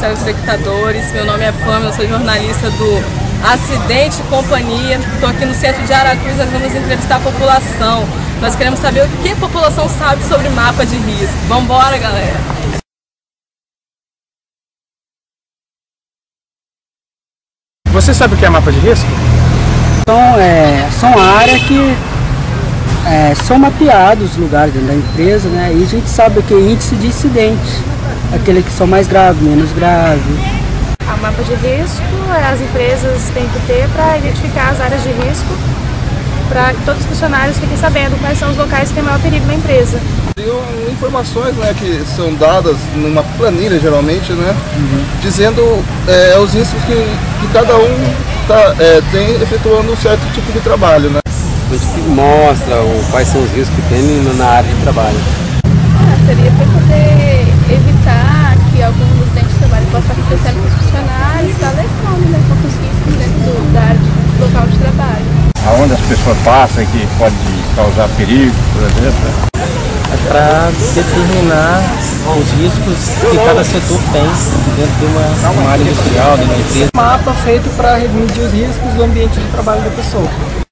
telespectadores. Meu nome é Pamela, eu sou jornalista do Acidente e Companhia. Estou aqui no centro de Aracruz, nós vamos entrevistar a população. Nós queremos saber o que a população sabe sobre mapa de risco. Vamos embora, galera! Você sabe o que é mapa de risco? Então, são áreas que são mapeados os lugares dentro da empresa, né? E a gente sabe que índice de incidente, aquele que são mais graves, menos graves. O mapa de risco as empresas têm que ter para identificar as áreas de risco, para que todos os funcionários fiquem sabendo quais são os locais que têm maior perigo na empresa. Tem informações, né, que são dadas numa planilha geralmente, né, dizendo os riscos que cada um tem efetuando um certo tipo de trabalho, né. A gente mostra quais são os riscos que tem na área de trabalho. Seria para poder evitar que algum acidente de trabalho possa acontecer com os funcionários, para alertando, né, com os riscos dentro da área do local de trabalho. Aonde as pessoas passam que pode causar perigo, por exemplo. É para determinar os riscos que cada setor tem dentro de uma área industrial, de uma empresa. Mapa feito para medir os riscos do ambiente de trabalho da pessoa.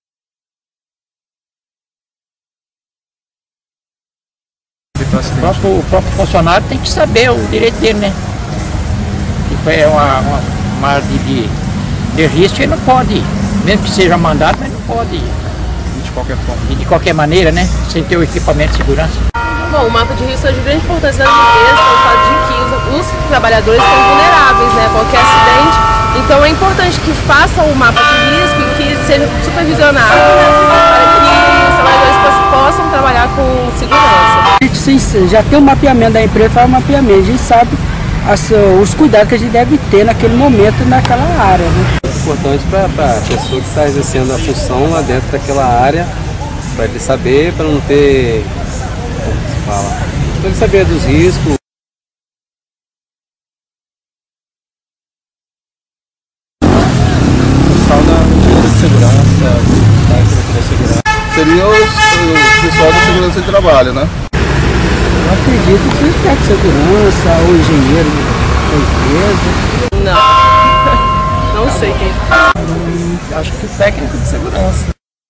O próprio funcionário tem que saber o direito dele, né? É uma área de risco, ele não pode, mesmo que seja mandado, mas não pode De qualquer forma. de qualquer maneira, né? Sem ter o equipamento de segurança. Bom, o mapa de risco é de grande importância das empresas, pelo fato de que os trabalhadores são vulneráveis, né, a qualquer acidente. Então é importante que façam o mapa de risco e que seja supervisionado, né, para que os trabalhadores possam trabalhar com segurança. A gente já tem o mapeamento da empresa, faz o mapeamento, a gente sabe os cuidados que a gente deve ter naquele momento, naquela área, né? É importante para a pessoa que está exercendo a função lá dentro daquela área, para ele saber, para não ter, como se fala, para ele saber dos riscos. Seria o pessoal da segurança de trabalho, né. Eu acredito que o técnico de segurança, ou engenheiro da empresa. Não sei quem. Acho que o técnico de segurança.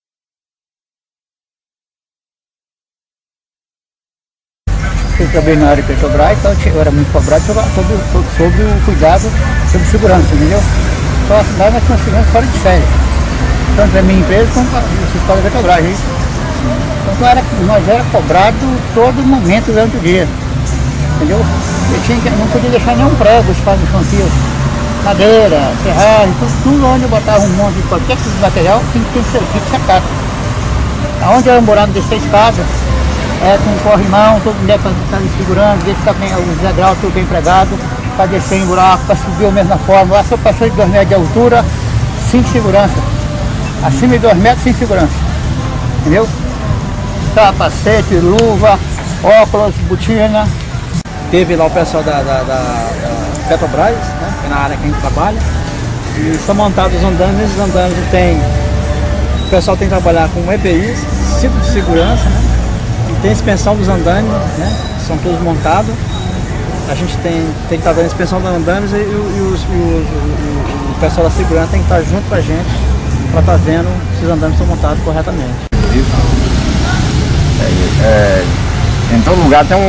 Eu trabalhei na área de Petrobras, então eu era muito cobrado sobre o cuidado sobre segurança, entendeu? Só a cidade nós tinha segurança fora de série. Tanto a minha empresa como o sistema da Petrobras. Então nós era cobrado todo momento durante o dia, entendeu? Não podia deixar nenhum prego, espaço infantil, madeira, ferragem, tudo onde eu botava um monte de qualquer tipo de material tinha que secar. Aonde eu morava de 6 casas, com corrimão, todo mundo está me segurando, deixa ficar bem, os degraus tudo bem pregado, para descer em buraco, para subir da mesma forma. Lá se eu passei de 2 metros de altura, sem segurança. Acima de 2 metros, sem segurança. Entendeu? Capacete, luva, óculos, botina. Teve lá o pessoal da Petrobras, né, que é na área que a gente trabalha, e estão montados os andames. Nesses andames o pessoal tem que trabalhar com EPIs, cinto de segurança, né, e tem inspeção dos andames, né, são todos montados. A gente tem que estar dando inspeção dos andames e o pessoal da segurança tem que estar junto com a gente para estar vendo se os andames estão montados corretamente. Em todo lugar tem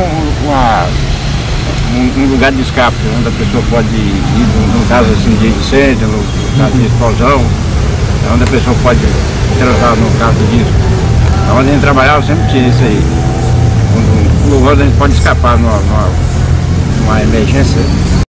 um lugar de escape, onde a pessoa pode ir, no caso assim, de incêndio, no caso de explosão, onde a pessoa pode transar no caso disso. Onde a gente trabalhava sempre tinha isso aí. Um lugar onde a gente pode escapar numa emergência.